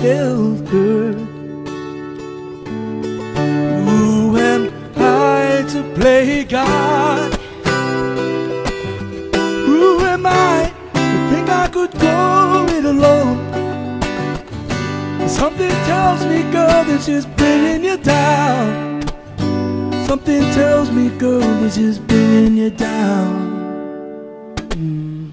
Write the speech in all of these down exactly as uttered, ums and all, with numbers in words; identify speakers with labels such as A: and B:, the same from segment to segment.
A: tell her? Who am I to play God? Who am I to think I could go it alone? Something tells me, girl, this is bringing you down. Something tells me, girl, this is bringing you down. Mm.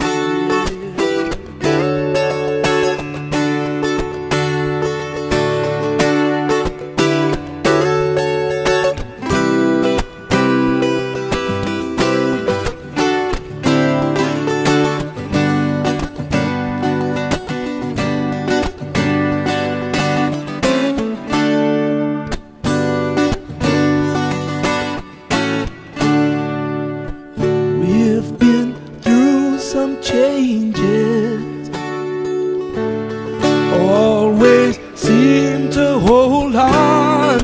A: Some changes always seem to hold on.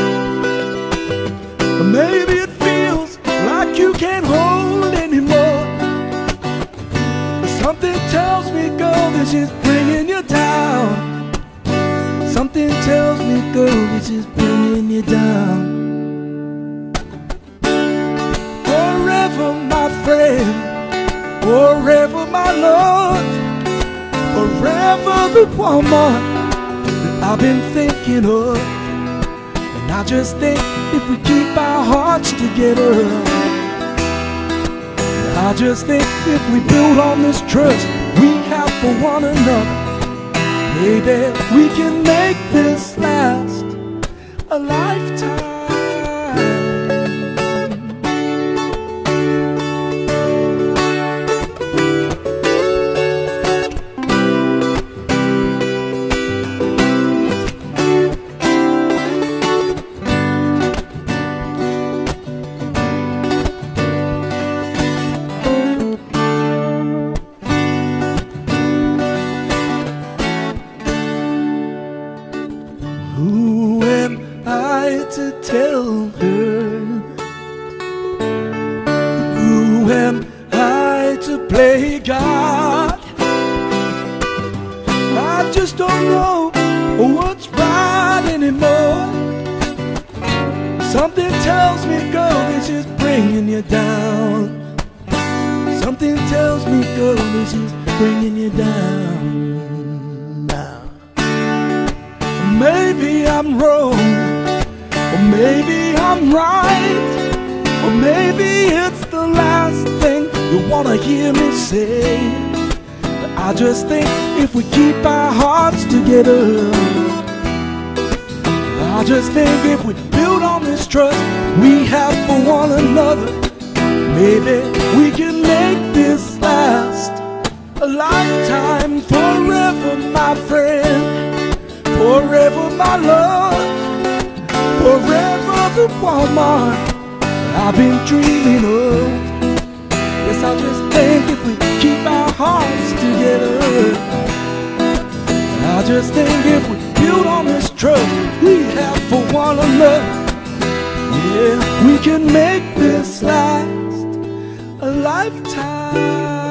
A: Maybe it feels like you can't hold anymore. Something tells me, girl, this is bringing you down. Something tells me, girl, this is bringing you down. Forever, my friend. Forever, my love, forever the woman that I've been thinking of. And I just think if we keep our hearts together, I just think if we build on this trust we have for one another, maybe we can make this last a lifetime. Who am I to tell her? Who am I to play God? I just don't know what's right anymore. Something tells me, girl, this is bringing you down. Something tells me, girl, this is bringing you down now. Maybe I'm wrong, or maybe I'm right, or maybe it's the last thing you wanna hear me say. But I just think if we keep our hearts together, I just think if we build on this trust we have for one another, maybe we can make this last a lifetime. Forever, my friend. Forever, my love, forever the woman I've been dreaming of. Yes, I just think if we keep our hearts together, I just think if we build on this trust we have for one another, yeah, we can make this last a lifetime.